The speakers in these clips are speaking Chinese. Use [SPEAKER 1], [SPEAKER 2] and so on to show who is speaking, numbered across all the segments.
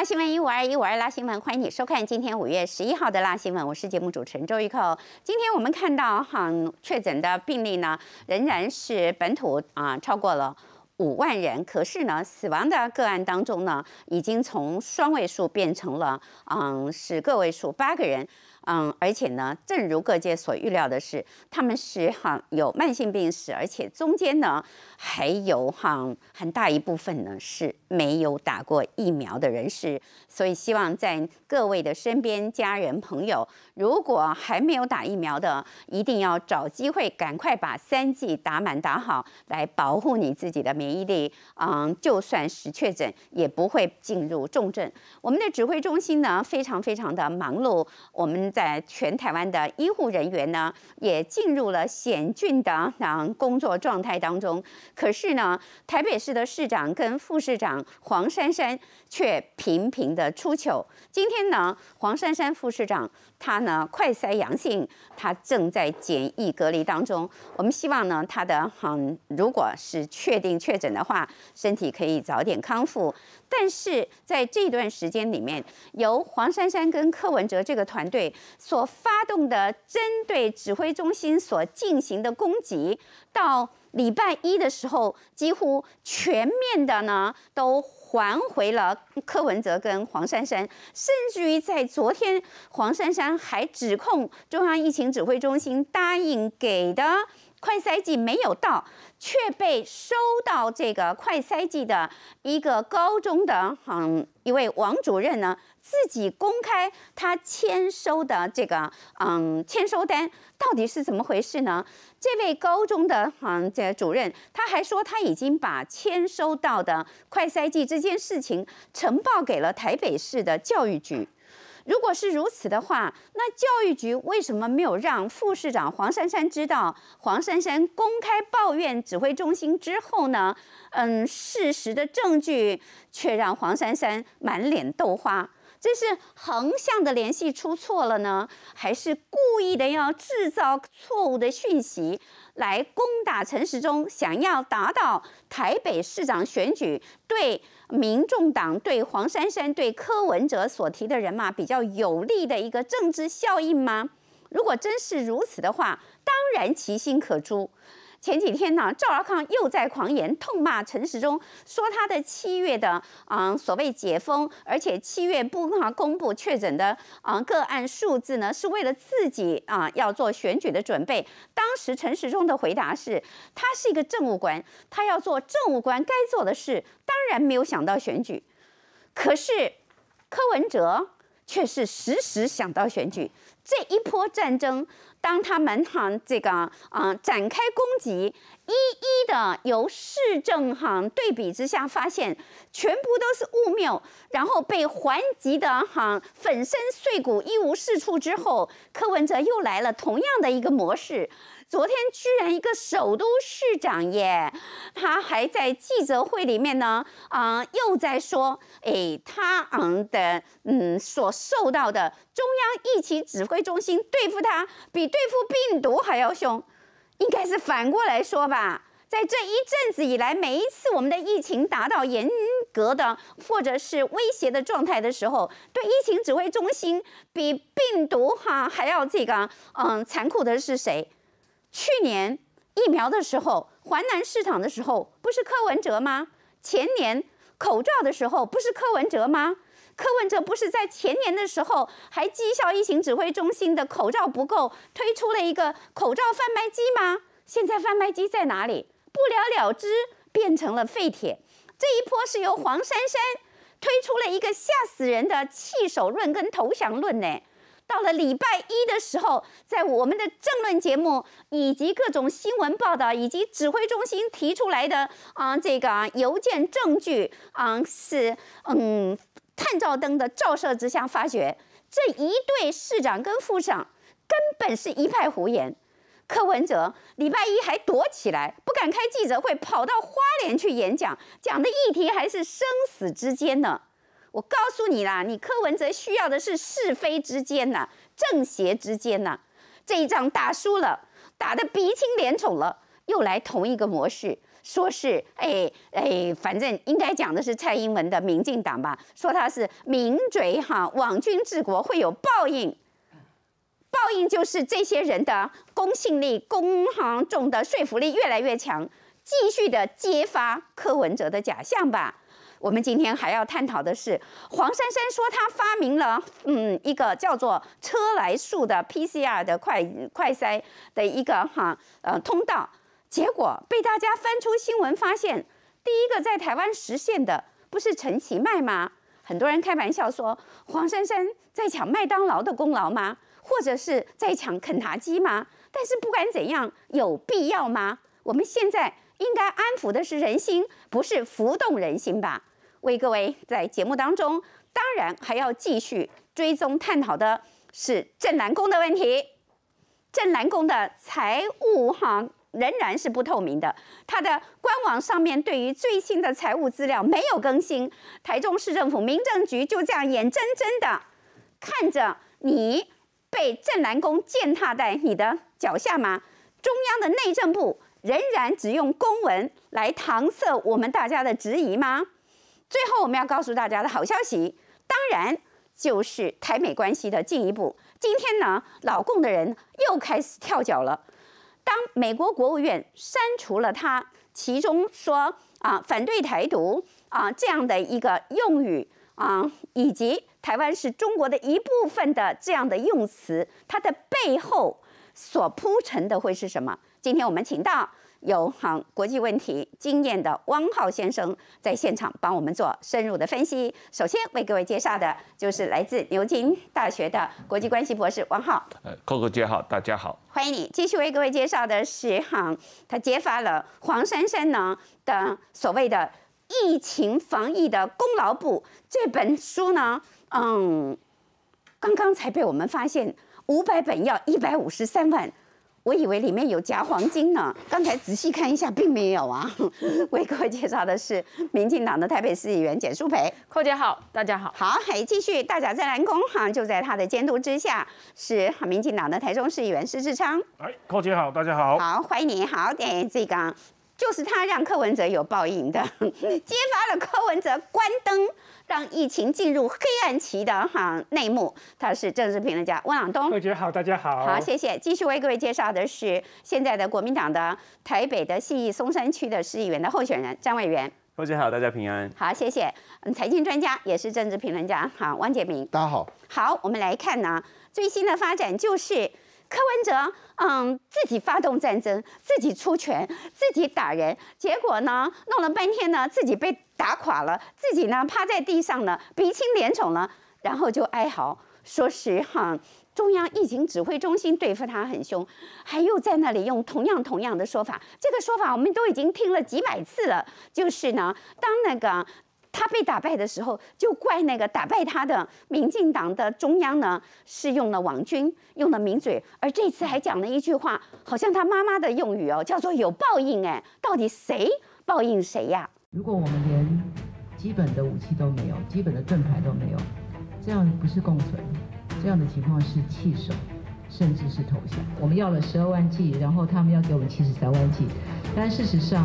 [SPEAKER 1] 辣新闻152辣新闻，欢迎你收看今天5月11号的辣新闻，我是节目主持人周玉蔻。今天我们看到确诊的病例呢，仍然是本土超过了5万人，可是呢，死亡的个案当中呢，已经从双位数变成了是个位数8个人。而且呢，正如各界所预料的是，他们是有慢性病史，而且中间呢还有很大一部分呢是没有打过疫苗的人士，所以希望在各位的身边家人朋友，如果还没有打疫苗的，一定要找机会赶快把3剂打满打好，来保护你自己的免疫力。就算是确诊，也不会进入重症。我们的指挥中心呢，非常的忙碌，我们在全台湾的医护人员呢，也进入了险峻的工作状态当中。可是呢，台北市的市长跟副市长黄珊珊却频频的出糗。今天呢，黄珊珊副市长他呢快筛阳性，他正在检疫隔离当中。我们希望呢，他的如果是确定确诊的话，身体可以早点康复。但是在这段时间里面，由黄珊珊跟柯文哲这个团队所发动的针对指挥中心所进行的攻击，到礼拜1的时候，几乎全面的呢都还回了柯文哲跟黄珊珊，甚至于在昨天，黄珊珊还指控中央疫情指挥中心答应给的快筛剂没有到，却被收到这个快筛剂的一个高中的一位王主任呢，自己公开他签收的这个签收单，到底是怎么回事呢？这位高中的这个主任，他还说他已经把签收到的快筛剂这件事情呈报给了台北市的教育局。如果是如此的话，那教育局为什么没有让副市长黄珊珊知道？黄珊珊公开抱怨指挥中心之后呢，事实的证据却让黄珊珊满脸豆花。这是横向的联系出错了呢，还是故意的要制造错误的讯息来攻打陈时中，想要达到台北市长选举对民众党、对黄珊珊、对柯文哲所提的人马比较有利的一个政治效应吗？如果真是如此的话，当然其心可诛。前几天呢，赵少康又在狂言痛骂陈时中，说他的7月的所谓解封，而且7月不公布确诊的个案数字呢，是为了自己要做选举的准备。当时陈时中的回答是，他是一个政务官，他要做政务官该做的事，当然没有想到选举。可是柯文哲却是时想到选举。这一波战争，当他们这个展开攻击，一一的由市政对比之下，发现全部都是误谬，然后被还击的粉身碎骨一无是处之后，柯文哲又来了同样的一个模式。昨天居然一个首都市长耶，他还在记者会里面呢，又在说，他的所受到的中央疫情指挥中心对付他，比对付病毒还要凶，应该是反过来说吧。在这一阵子以来，每一次我们的疫情达到严格的或者是威胁的状态的时候，对疫情指挥中心比病毒还要这个残酷的是谁？去年疫苗的时候，环南市场的时候，不是柯文哲吗？前年口罩的时候，不是柯文哲吗？柯文哲不是在前年的时候还讥笑疫情指挥中心的口罩不够，推出了一个口罩贩卖机吗？现在贩卖机在哪里？不了了之，变成了废铁。这一波是由黄珊珊推出了一个吓死人的弃守论跟投降论呢。到了礼拜1的时候，在我们的政论节目以及各种新闻报道，以及指挥中心提出来的这个邮件证据是探照灯的照射之下，发觉这一对市长跟副市长根本是一派胡言。柯文哲礼拜1还躲起来，不敢开记者会，跑到花莲去演讲，讲的议题还是生死之间呢。我告诉你啦，你柯文哲需要的是是非之间呐，正邪之间呐。这一仗打输了，打得鼻青脸肿了，又来同一个模式。 说是反正应该讲的是蔡英文的民进党吧，说他是名嘴网军治国会有报应。报应就是这些人的公信力、公众的说服力越来越强，继续的揭发柯文哲的假象吧。我们今天还要探讨的是，黄珊珊说她发明了一个叫做车来数的 PCR 的快筛的一个通道，结果被大家翻出新闻发现，第一个在台湾实现的不是陈其迈吗？很多人开玩笑说，黄珊珊在抢麦当劳的功劳吗？或者是在抢肯塔基吗？但是不管怎样，有必要吗？我们现在应该安抚的是人心，不是浮动人心吧？为各位在节目当中，当然还要继续追踪探讨的是正蓝宫的问题。正蓝宫的财务仍然是不透明的，它的官网上面对于最新的财务资料没有更新。台中市政府民政局就这样眼睁睁的看着你被正蓝宫践踏在你的脚下吗？中央的内政部仍然只用公文来搪塞我们大家的质疑吗？最后我们要告诉大家的好消息，当然就是台美关系的进一步。今天呢，老共的人又开始跳脚了。当美国国务院删除了他其中说反对台独这样的一个用语以及台湾是中国的一部分的这样的用词，它的背后所铺陈的会是什么？今天我们请到有国际问题经验的汪浩先生在现场帮我们做深入的分析。首先为各位介绍的就是来自牛津大学的国际关系博士汪浩。
[SPEAKER 2] Coco 姐好，大家好，
[SPEAKER 1] 欢迎你。继续为各位介绍的是他揭发了黄珊珊呢的所谓的疫情防疫的功劳簿这本书呢，刚刚才被我们发现500本要153万。我以为里面有夹黄金呢，刚才仔细看一下，并没有啊。为各位介绍的是民进党的台北市议员简舒培。
[SPEAKER 3] 寇姐好，大家好。
[SPEAKER 1] 好，继续大甲镇澜宫就在他的监督之下，是民进党的台中市议员施志昌。
[SPEAKER 4] 寇姐好，大家好。
[SPEAKER 1] 好，欢迎你。好，这个就是他让柯文哲有报应的，揭发了柯文哲关灯，让疫情进入黑暗期的内幕。他是政治评论家温朗东。
[SPEAKER 4] 寇姐好，大家好。
[SPEAKER 1] 好，谢谢。继续为各位介绍的是现在的国民党的台北的信义松山区的市议员的候选人张委员。
[SPEAKER 5] 寇姐好，大家平安。
[SPEAKER 1] 好，谢谢。财经专家也是政治评论家汪杰明。
[SPEAKER 6] 大家好。
[SPEAKER 1] 好，我们来看呢最新的发展就是柯文哲自己发动战争，自己出拳，自己打人，结果呢弄了半天呢自己被打垮了，自己呢趴在地上呢鼻青脸肿了，然后就哀嚎说是中央疫情指挥中心对付他很凶，还又在那里用同样的说法，这个说法我们都已经听了几百次了，就是呢当那个他被打败的时候，就怪那个打败他的民进党的中央呢，是用了网军，用了名嘴，而这次还讲了一句话，好像他妈妈的用语叫做有报应到底谁报应谁呀？
[SPEAKER 7] 如果我们连基本的武器都没有，基本的盾牌都没有，这样不是共存，这样的情况是弃守，甚至是投降。我们要了12万剂，然后他们要给我们73万剂，但事实上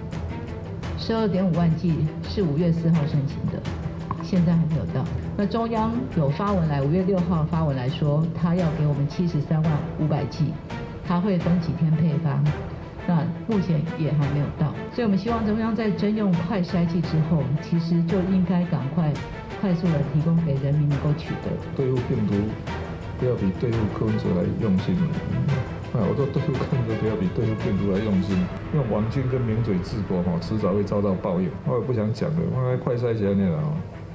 [SPEAKER 7] 12.5万剂是5月4号申请的，现在还没有到。那中央有发文来，5月6号发文来说，他要给我们73万500剂，他会分几天配发，那目前也还没有到。所以我们希望中央在征用快筛剂之后，其实就应该赶快快速的提供给人民能够取得。
[SPEAKER 6] 对付病毒不要比对付柯文哲来用心。我说对付柯文哲不要比对付病毒来用心，用网军跟名嘴治国迟早会遭到报应。我也不想讲了，快筛起来那了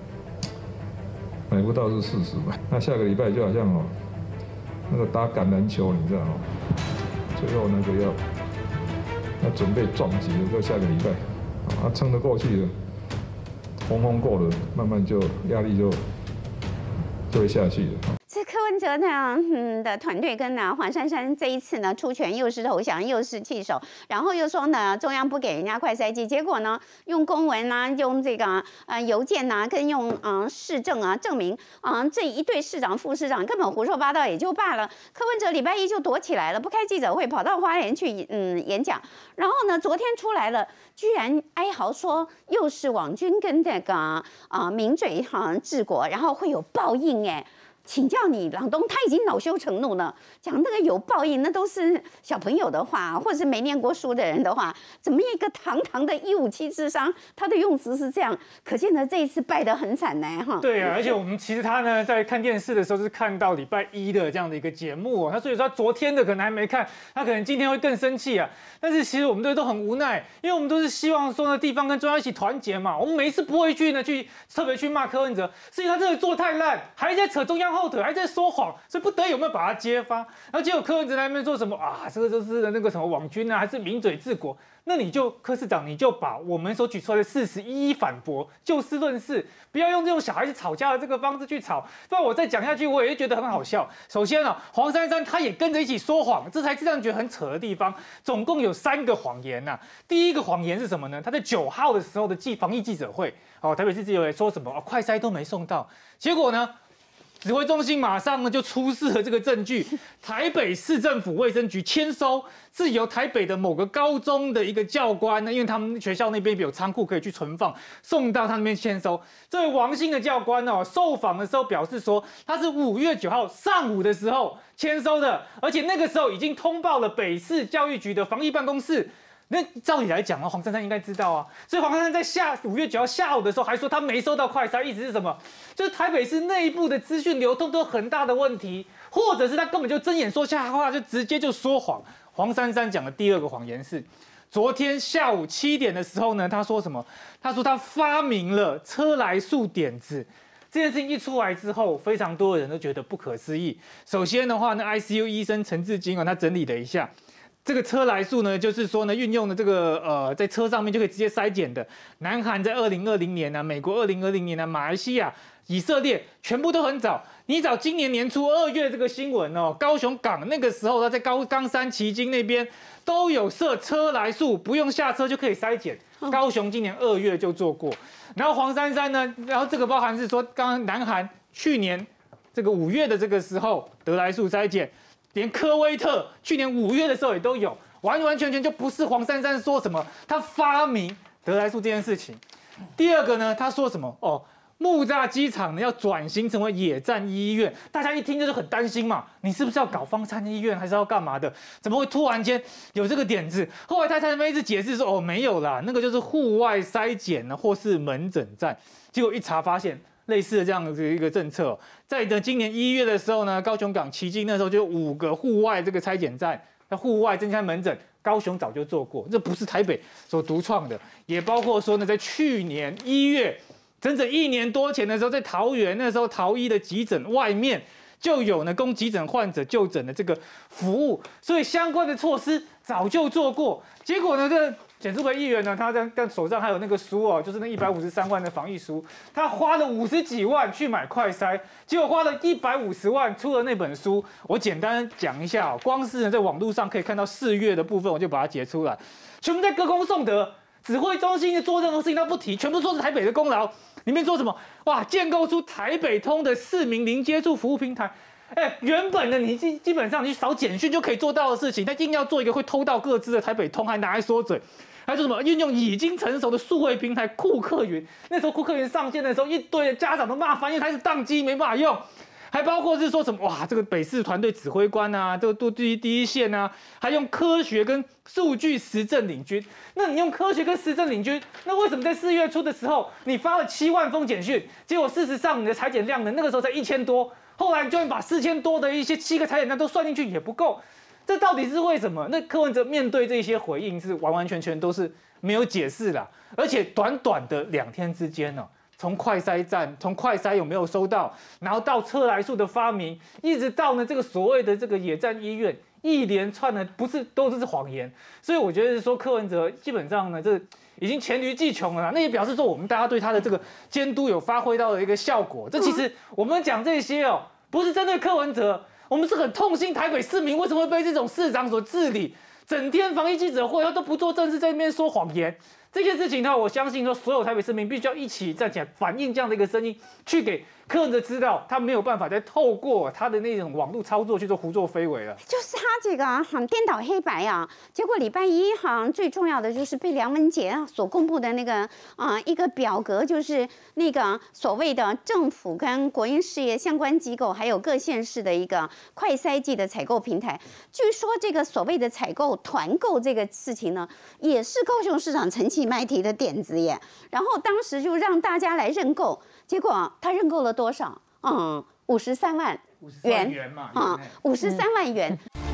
[SPEAKER 6] 买不到是事实嘛。那下个礼拜就好像那个打橄榄球，你知道最后那个要准备撞击了，就下个礼拜，撑得过去了，风过了，慢慢就压力就会下去了。
[SPEAKER 1] 这柯文哲呢，的团队跟黄珊珊这一次呢出拳又是投降又是弃守，然后又说呢中央不给人家快筛剂，结果呢用公文啊，用这个邮件啊，跟用市政啊证明这一对市长副市长根本胡说八道也就罢了。柯文哲礼拜一就躲起来了，不开记者会，跑到花莲去演讲，然后呢昨天出来了，居然哀嚎说又是网军跟那个名嘴治国，然后会有报应哎。请教你，郎东他已经恼羞成怒了，讲那个有报应，那都是小朋友的话，或者是没念过书的人的话，怎么一个堂堂的157智商，他的用词是这样，可见得这一次败得很惨呢，哈。
[SPEAKER 4] 对啊，而且我们其实他呢在看电视的时候是看到礼拜一的这样的一个节目哦，他所以说他昨天的可能还没看，他可能今天会更生气啊。但是其实我们都很无奈，因为我们都是希望说呢地方跟中央一起团结嘛，我们每一次不会去特别去骂柯文哲，所以他这个做太烂，还在扯中央后腿，还在说谎，所以不得已有没有把他揭发？然后结果柯文哲在那边说什么啊？这个就是那个什么网军啊，还是名嘴治国？那你就柯市长，你就把我们所举出来的事实一一反驳，就事论事，不要用这种小孩子吵架的这个方式去吵。不然我再讲下去，我也觉得很好笑。首先啊，黄珊珊她也跟着一起说谎，这才是让人觉得很扯的地方。总共有3个谎言呐。第一个谎言是什么呢？他在9号的时候的防疫记者会，台北市记者会说什么快筛都没送到，结果呢？指挥中心马上呢就出示了这个证据，台北市政府卫生局签收是由台北的某个高中的一个教官呢，因为他们学校那边有仓库可以去存放，送到他那边签收。这位王姓的教官受访的时候表示说，他是5月9号上午的时候签收的，而且那个时候已经通报了北市教育局的防疫办公室。那照理来讲黄珊珊应该知道啊，所以黄珊珊在5月9号下午的时候还说他没收到快筛，意思是什么？就是台北市内部的资讯流通都有很大的问题，或者是他根本就睁眼说瞎话，就直接就说谎。黄珊珊讲的第2个谎言是，昨天下午7点的时候呢，他说什么？他说他发明了车来素点子。这件事情一出来之后，非常多的人都觉得不可思议。首先的话呢 ，ICU 医生陈志金他整理了一下。这个车来素呢，就是说呢，运用的这个在车上面就可以直接筛检的。南韩在2020年啊，美国2020年啊，马来西亚、以色列全部都很早。你找今年年初2月这个新闻高雄港那个时候他在冈山旗津那边都有设车来素，不用下车就可以筛检。高雄今年2月就做过。然后黄珊珊呢，然后这个包含是说，刚刚南韩去年这个5月的这个时候得来素筛检。连科威特去年5月的时候也都有，完完全全就不是黄珊珊说什么，他发明得来素这件事情。第2个呢，他说什么木栅机场呢要转型成为野战医院，大家一听就是很担心嘛，你是不是要搞方舱医院，还是要干嘛的？怎么会突然间有这个点子？后来他才一直解释说，没有啦，那个就是户外筛检呢，或是门诊站。结果一查发现。类似的这样的一个政策，在今年1月的时候呢，高雄港旗津那时候就有5个户外这个筛检站，那户外增加门诊，高雄早就做过，这不是台北所独创的，也包括说呢，在去年1月，整整1年多前的时候，在桃园那时候桃医的急诊外面就有呢供急诊患者就诊的这个服务，所以相关的措施早就做过，结果呢这。简书培议员呢，他在手上还有那个书就是那153万的防疫书，他花了50几万去买快筛，结果花了150万出了那本书。我简单讲一下光是呢在网络上可以看到4月的部分，我就把它截出来，全部在歌功颂德，指挥中心做任何事情他不提，全部说是台北的功劳。里面说什么？哇，建构出台北通的市民零接触服务平台。原本的你基本上你扫简讯就可以做到的事情，他硬要做一个会偷到各自的台北通，还拿来说嘴。还说什么运用已经成熟的数位平台酷客云，那时候酷客云上线的时候，一堆的家长都骂翻，因为它是宕机没办法用。还包括是说什么哇，这个北市团队指挥官啊，都第一线啊，还用科学跟数据实证领军。那你用科学跟实证领军，那为什么在4月初的时候你发了7万封简讯，结果事实上你的采检量呢，那个时候才1000多，后来就算把4000多的一些7个采检站都算进去也不够。这到底是为什么？那柯文哲面对这些回应是完完全全都是没有解释啦，而且短短的2天之间从快筛站，从快筛有没有收到，然后到车来素的发明，一直到呢这个所谓的这个野战医院，一连串的都是谎言。所以我觉得是说柯文哲基本上呢，这已经黔驴技穷了啦。那也表示说我们大家对他的这个监督有发挥到的一个效果。这其实我们讲这些不是针对柯文哲，我们是很痛心台北市民为什么会被这种市长所治理，整天防疫记者会他都不做正事，在那边说谎言。这件事情呢，我相信说所有台北市民必须要一起站起来反映这样的一个声音，去给柯文哲知道，他没有办法再透过他的那种网络操作去做胡作非为了。
[SPEAKER 1] 就是他这个颠倒黑白啊，结果礼拜一最重要的就是被梁文杰所公布的那个一个表格，就是那个所谓的政府跟国营事业相关机构还有各县市的一个快筛剂的采购平台。据说这个所谓的采购团购这个事情呢，也是高雄市长陈其迈提的点子耶。然后当时就让大家来认购，结果他认购了多少？53万元嘛，53万元。